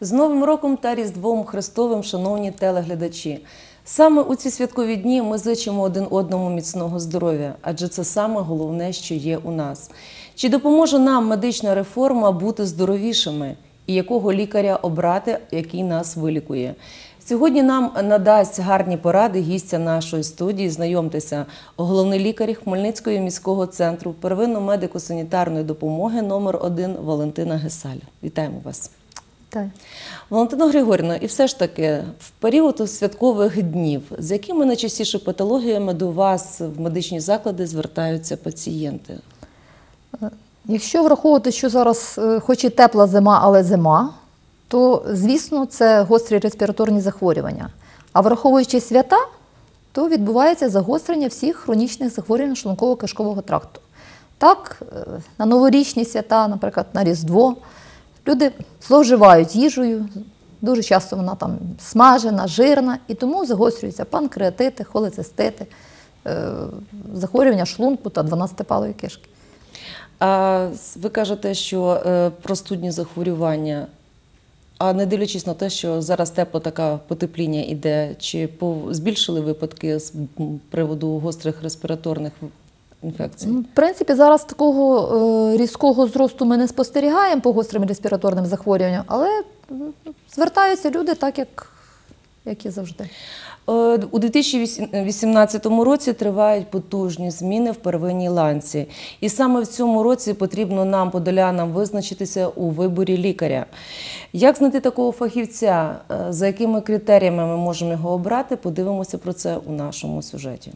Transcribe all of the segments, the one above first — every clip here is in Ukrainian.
З Новим роком та Різдвом Христовим, шановні телеглядачі! Саме у ці святкові дні ми зичимо один одному міцного здоров'я, адже це саме головне, що є у нас. Чи допоможе нам медична реформа бути здоровішими? І якого лікаря обрати, який нас вилікує? Сьогодні нам надасть гарні поради гістя нашої студії. Знайомтеся, головний лікар Хмельницького міського центру первинно-медико-санітарної допомоги номер 1 Валентина Гесаль. Вітаємо вас. Так. Валентино Григорівно, і все ж таки, в період святкових днів, з якими найчастіше патологіями до вас в медичні заклади звертаються пацієнти? Якщо враховувати, що зараз хоч і тепла зима, але зима, то, звісно, це гострі респіраторні захворювання. А враховуючи свята, то відбувається загострення всіх хронічних захворювань шлунково-кишкового тракту. Так, на новорічні свята, наприклад, на Різдво, люди зловживають їжею, дуже часто вона там смажена, жирна, і тому загострюються панкреатити, холецистити, захворювання шлунку та 12-палої кишки. А ви кажете, що простудні захворювання, а не дивлячись на те, що зараз тепло, така потепління іде, чи збільшили випадки з приводу гострих респіраторних інфекцій? В принципі, зараз такого різкого зросту ми не спостерігаємо по гострим респіраторним захворюванням, але звертаються люди так, як і завжди. У 2018 році тривають потужні зміни в первинній ланці. І саме в цьому році потрібно нам, подолянам, визначитися у виборі лікаря. Як знайти такого фахівця, за якими критеріями ми можемо його обрати, подивимося про це у нашому сюжеті.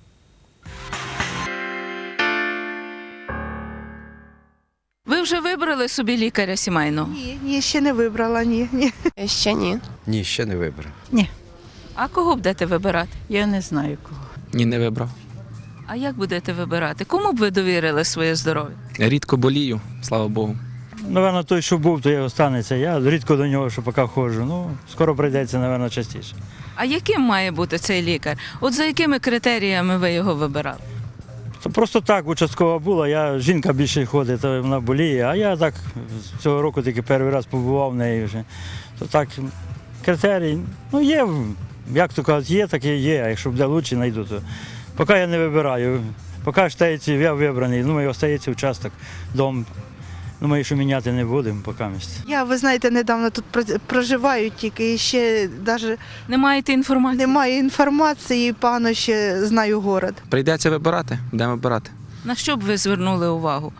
Ви вже вибрали собі лікаря сімейного? Ні, ще не вибрала, ні. Ще ні. Ні, ще не вибрав. А кого будете вибирати? Я не знаю кого. Ні, не вибрав. А як будете вибирати? Кому б ви довірили своє здоров'я? Рідко болію, слава Богу. Напевно, той, що був, той і останеться. Я рідко до нього, що поки ходжу. Ну, скоро прийдеться, напевно, частіше. А яким має бути цей лікар? От за якими критеріями ви його вибирали? То просто так участкова була, жінка більше ходить, то вона боліє, а я так цього року тільки перший раз побував в неї вже. То так, критерій, ну є, як то кажуть, є, так і є, а якщо буде краще, знайду, то поки я не вибираю. Поки остається, я вибраний, думаю, остається участок, дом. Думаю, що міняти не будемо поки місце. Я, ви знаєте, недавно тут проживаю тільки, і ще навіть Не маєте інформації? немає інформації, погано ще знаю город. Прийдеться вибирати, будемо вибирати. На що б ви звернули увагу?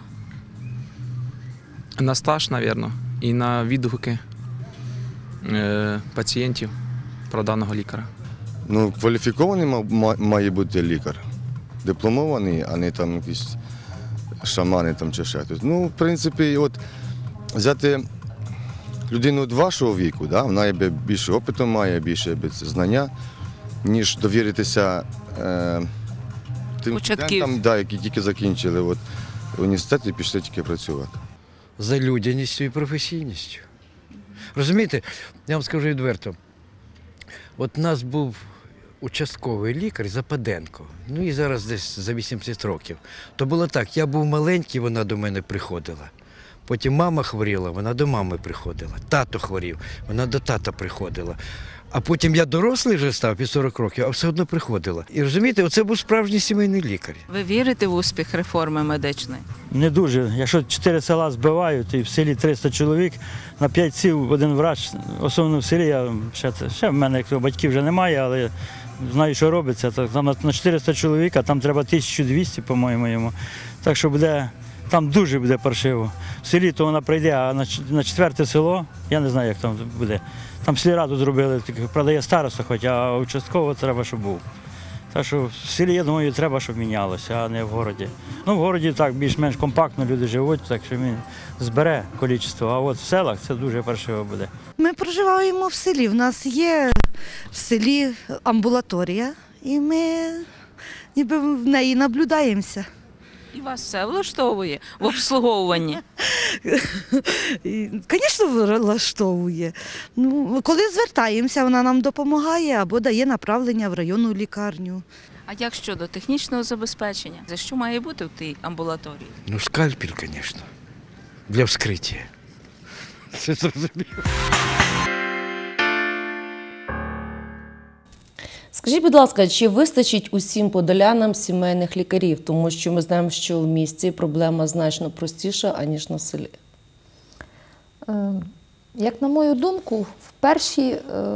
На стаж, мабуть, і на відгуки пацієнтів про даного лікаря. Ну, кваліфікований має бути лікар. Дипломований, а не там якісь шамани там чи ще хтось. Ну, в принципі, от взяти людину від вашого віку, да, вона більше опиту має, більше знання, ніж довіритися тим студентам, да, які тільки закінчили університет і пішли тільки працювати. За людяністю і професійністю. Розумієте, я вам скажу відверто, от у нас був участковий лікар Западенко, ну і зараз десь за 80 років. То було так, я був маленький, вона до мене приходила. Потім мама хворіла, вона до мами приходила. Тато хворів, вона до тата приходила. А потім я дорослий вже став, під 40 років, а все одно приходила. І розумієте, оце був справжній сімейний лікар. Ви вірите в успіх реформи медичної? Не дуже. Якщо 4 села збивають, і в селі 300 чоловік, на 5 сіл один врач, особливо в селі, ще в мене, як батьків вже немає, але знаю, що робиться. Там на 400 чоловік, а там треба 1200, по-моєму, йому. Так що там дуже буде паршиво. В селі то вона прийде, а на 4-те село, я не знаю, як там буде. Там сільраду зробили, правда, є староста хоч, а участково треба, щоб був. Так що в селі, я думаю, треба, щоб мінялося, а не в городі. Ну, в городі так, більш-менш компактно люди живуть, так що він збере кількість, а от в селах це дуже паршиво буде. Ми проживаємо в селі, в нас є в селі амбулаторія, і ми ніби в неї наблюдаємося. І вас все влаштовує в обслуговуванні? Звісно, влаштовує. Ну, коли звертаємося, вона нам допомагає або дає направлення в районну лікарню. А як щодо технічного забезпечення? За що має бути в тій амбулаторії? Ну, скальпель, звісно, для вскриття. Це зрозуміло. Скажіть, будь ласка, чи вистачить усім подолянам сімейних лікарів? Тому що ми знаємо, що в місті проблема значно простіша, аніж на селі. Як на мою думку, в перші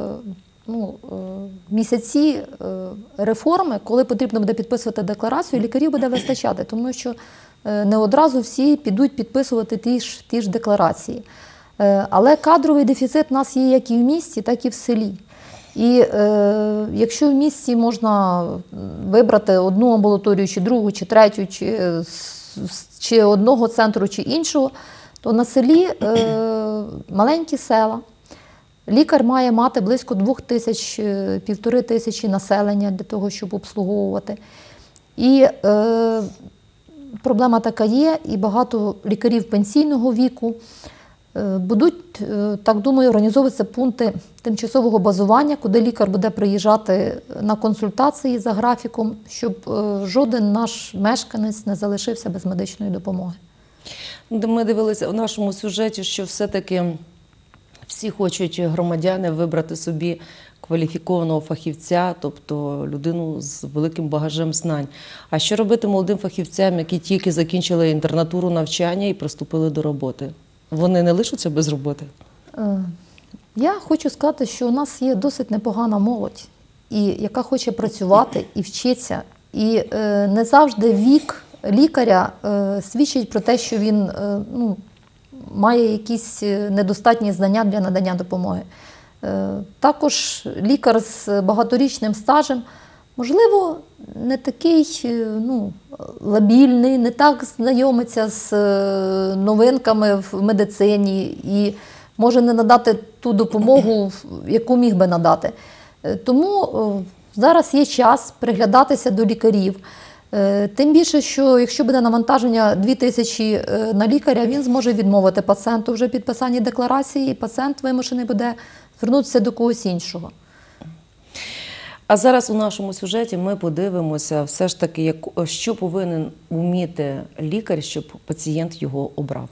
місяці реформи, коли потрібно буде підписувати декларацію, лікарів буде вистачати, тому що не одразу всі підуть підписувати ті ж декларації. Але кадровий дефіцит у нас є як і в місті, так і в селі. І якщо в місті можна вибрати одну амбулаторію, чи другу, чи третю, чи одного центру, чи іншого, то на селі маленькі села. Лікар має мати близько 1500 населення для того, щоб обслуговувати. І проблема така є, і багато лікарів пенсійного віку будуть, так думаю, організовуватися пункти тимчасового базування, куди лікар буде приїжджати на консультації за графіком, щоб жоден наш мешканець не залишився без медичної допомоги. Ми дивилися у нашому сюжеті, що все-таки всі хочуть громадяни вибрати собі кваліфікованого фахівця, тобто людину з великим багажем знань. А що робити молодим фахівцям, які тільки закінчили інтернатуру навчання і приступили до роботи? Вони не лишаться без роботи? Я хочу сказати, що у нас є досить непогана молодь, яка хоче працювати і вчитися. І не завжди вік лікаря свідчить про те, що він має якісь недостатні знання для надання допомоги. Також лікар з багаторічним стажем, можливо, не такий лабільний, не так знайомиться з новинками в медицині і може не надати ту допомогу, яку міг би надати. Тому зараз є час приглядатися до лікарів. Тим більше, що якщо буде навантаження 2000 на лікаря, він зможе відмовити пацієнту вже підписанні декларації, і пацієнт вимушений буде звернутися до когось іншого. А зараз у нашому сюжеті ми подивимося все ж таки, що повинен вміти лікар, щоб пацієнт його обрав.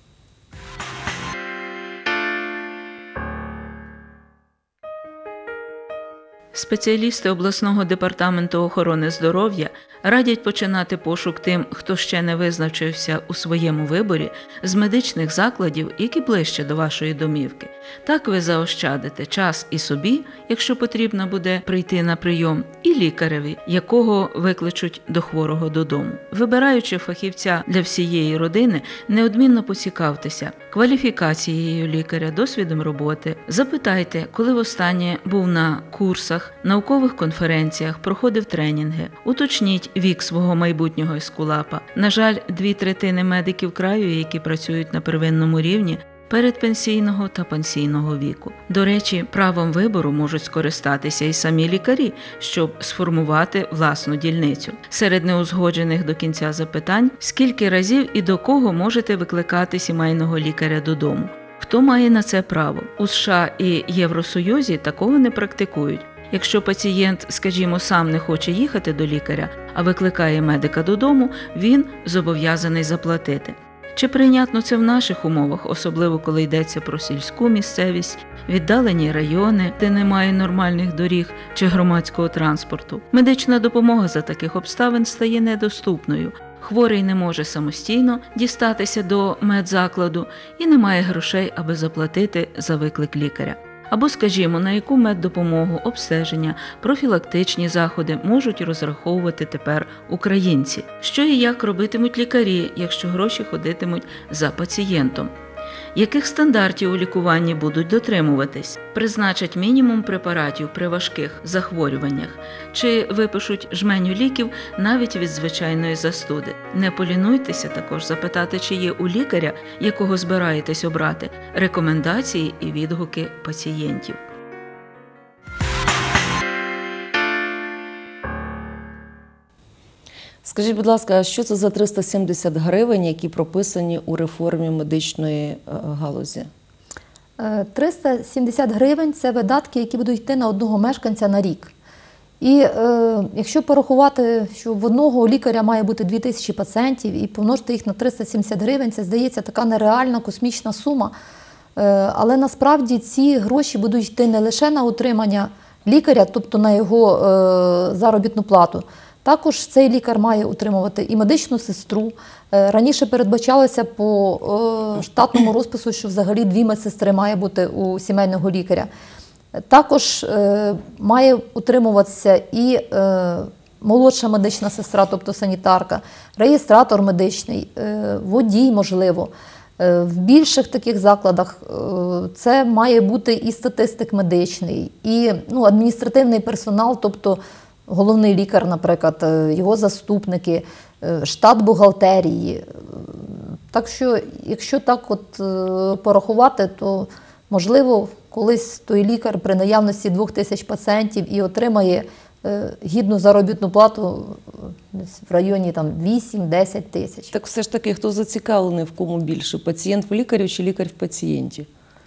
Спеціалісти обласного департаменту охорони здоров'я радять починати пошук тим, хто ще не визначився у своєму виборі, з медичних закладів, які ближче до вашої домівки. Так ви заощадите час і собі, якщо потрібно буде прийти на прийом, і лікареві, якого викличуть до хворого додому. Вибираючи фахівця для всієї родини, неодмінно поцікавтеся кваліфікацією лікаря, досвідом роботи. Запитайте, коли востаннє був на курсах, наукових конференціях, проходив тренінги. Уточніть вік свого майбутнього ескулапа. На жаль, 2/3 медиків краю, які працюють на первинному рівні, передпенсійного та пенсійного віку. До речі, правом вибору можуть скористатися і самі лікарі, щоб сформувати власну дільницю. Серед неузгоджених до кінця запитань, скільки разів і до кого можете викликати сімейного лікаря додому? Хто має на це право? У США і Євросоюзі такого не практикують. Якщо пацієнт, скажімо, сам не хоче їхати до лікаря, а викликає медика додому, він зобов'язаний заплатити. Чи прийнятно це в наших умовах, особливо коли йдеться про сільську місцевість, віддалені райони, де немає нормальних доріг чи громадського транспорту? Медична допомога за таких обставин стає недоступною. Хворий не може самостійно дістатися до медзакладу і не має грошей, аби заплатити за виклик лікаря. Або, скажімо, на яку меддопомогу, обстеження, профілактичні заходи можуть розраховувати тепер українці? Що і як робитимуть лікарі, якщо гроші ходитимуть за пацієнтом? Яких стандартів у лікуванні будуть дотримуватись? Призначать мінімум препаратів при важких захворюваннях? Чи випишуть жменю ліків навіть від звичайної застуди? Не полінуйтеся також запитати, чи є у лікаря, якого збираєтесь обрати, рекомендації і відгуки пацієнтів. Скажіть, будь ласка, а що це за 370 гривень, які прописані у реформі медичної галузі? 370 гривень – це видатки, які будуть йти на одного мешканця на рік. І якщо порахувати, що в одного лікаря має бути 2000 пацієнтів і помножити їх на 370 гривень, це, здається, така нереальна космічна сума. Але насправді ці гроші будуть йти не лише на утримання лікаря, тобто на його заробітну плату. Також цей лікар має утримувати і медичну сестру. Раніше передбачалося по штатному розпису, що взагалі 2 медсестри має бути у сімейного лікаря. Також має утримуватися і молодша медична сестра, тобто санітарка, реєстратор медичний, водій, можливо. В більших таких закладах це має бути і статистик медичний, і адміністративний персонал, тобто головний лікар, наприклад, його заступники, штат бухгалтерії. Так що, якщо так порахувати, то, можливо, колись той лікар при наявності 2000 пацієнтів і отримає гідну заробітну плату десь в районі 8-10 тисяч. Так все ж таки, хто зацікавлений в кому більше? Пацієнт в лікарі чи лікар в пацієнті?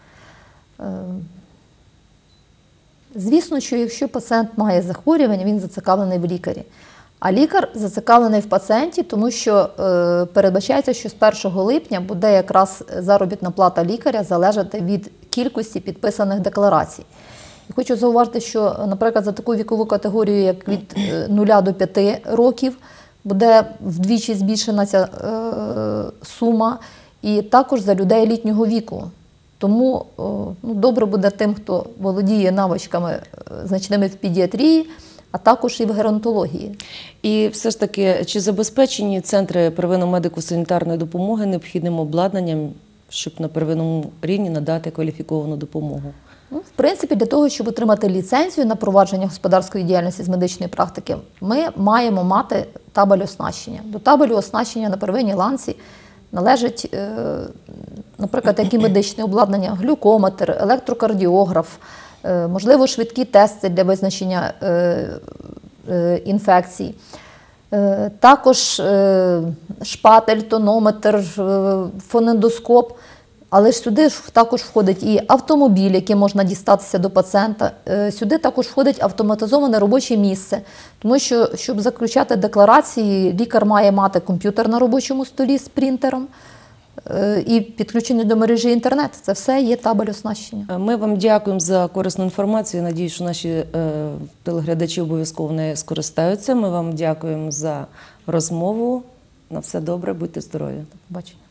Звісно, що якщо пацієнт має захворювання, він зацікавлений в лікарі. А лікар зацікавлений в пацієнті, тому що передбачається, що з 1 липня буде якраз заробітна плата лікаря залежати від кількості підписаних декларацій. І хочу зауважити, що, наприклад, за таку вікову категорію, як від 0 до 5 років, буде вдвічі збільшена ця сума, і також за людей літнього віку. Тому добре буде тим, хто володіє навичками значними в педіатрії, а також і в геронтології. І все ж таки, чи забезпечені центри первинної медико-санітарної допомоги необхідним обладнанням, щоб на первинному рівні надати кваліфіковану допомогу? В принципі, для того, щоб отримати ліцензію на провадження господарської діяльності з медичної практики, ми маємо мати табель оснащення. До табелю оснащення на первинній ланці належить, наприклад, які медичне обладнання, глюкометр, електрокардіограф, можливо, швидкі тести для визначення інфекцій. Також шпатель, тонометр, фонендоскоп. Але ж сюди також входить і автомобіль, який можна дістатися до пацієнта. Сюди також входить автоматизоване робоче місце. Тому що, щоб заключати декларації, лікар має мати комп'ютер на робочому столі з принтером і підключення до мережі інтернет. Це все є табель оснащення. Ми вам дякуємо за корисну інформацію. Надіюсь, що наші телеглядачі обов'язково нею скористаються. Ми вам дякуємо за розмову. На все добре, будьте здорові. Бачу.